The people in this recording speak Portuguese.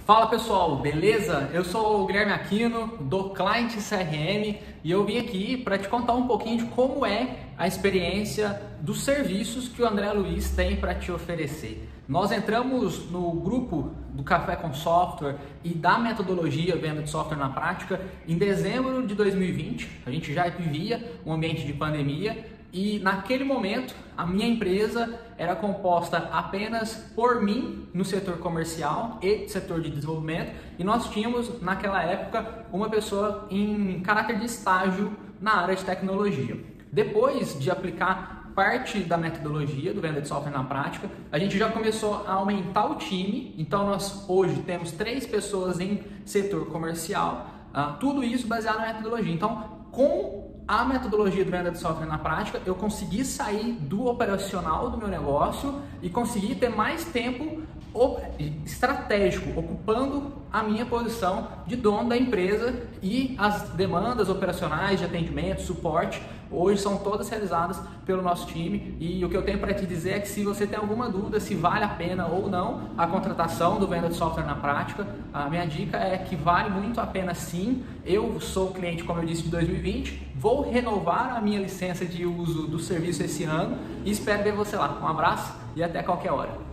Fala pessoal, beleza? Eu sou o Guilherme Aquino do Client CRM e eu vim aqui para te contar um pouquinho de como é a experiência dos serviços que o André Luiz tem para te oferecer. Nós entramos no grupo do Café com Software e da metodologia Venda de Software na Prática em dezembro de 2020. A gente já vivia um ambiente de pandemia e naquele momento a minha empresa era composta apenas por mim no setor comercial e setor de desenvolvimento, e nós tínhamos naquela época uma pessoa em caráter de estágio na área de tecnologia. Depois de aplicar parte da metodologia do Venda de Software na Prática, a gente já começou a aumentar o time. Então nós hoje temos 3 pessoas em setor comercial, tudo isso baseado na metodologia. Então, com a metodologia do Venda de Software na Prática, eu consegui sair do operacional do meu negócio e consegui ter mais tempo estratégico, ocupando a minha posição de dono da empresa, e as demandas operacionais de atendimento, suporte, hoje são todas realizadas pelo nosso time. E o que eu tenho para te dizer é que se você tem alguma dúvida se vale a pena ou não a contratação do Venda de Software na Prática, a minha dica é que vale muito a pena sim. Eu sou cliente, como eu disse, de 2020, vou renovar a minha licença de uso do serviço esse ano e espero ver você lá. Um abraço e até qualquer hora.